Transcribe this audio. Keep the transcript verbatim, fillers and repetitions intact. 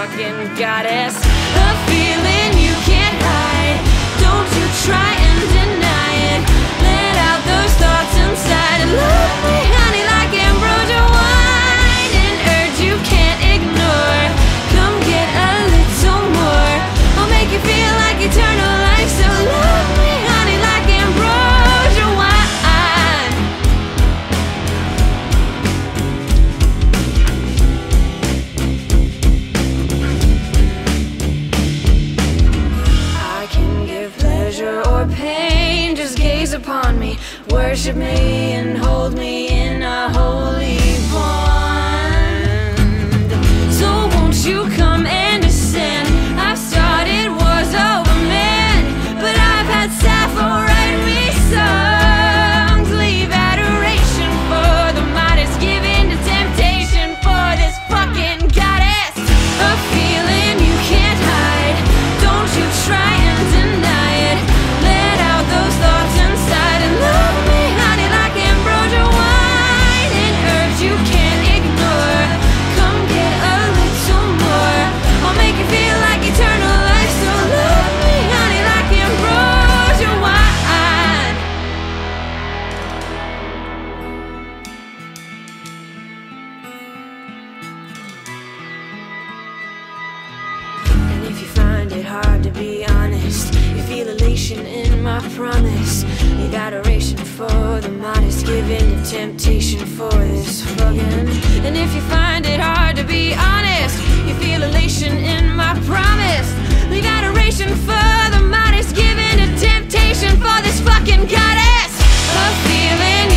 fucking goddess. A feeling you can't hide. Don't you try and deny it. Let out those thoughts inside and love me, honey, like Ambrosia Wine. An urge you can't ignore. Come get a little more. I'll make you feel like eternal life. So love me, honey, like Ambrosia Wine. I can give pleasure or pain. Just gaze upon me, worship me, and hold me in a holy bond. So won't you come and ascend? I've started wars over men, but I've had Sappho write me songs. Leave adoration for the modest, give in to temptation for this fucking goddess. A feeling you can't hide. Don't you try and deny it. Let out those thoughts inside and love me, honey, like Ambrosia Wine. An urge you can't ignore. Come get a little more. I'll make you feel like eternal life. So love me, honey, like Ambrosia Wine. And if you find it hard to be honest, you feel elation in my promise. Leave adoration for the modest, give in to temptation for this fucking. And if you find it hard to be honest, you feel elation in my promise. Leave adoration for the modest, give in to temptation for this fucking goddess. A feeling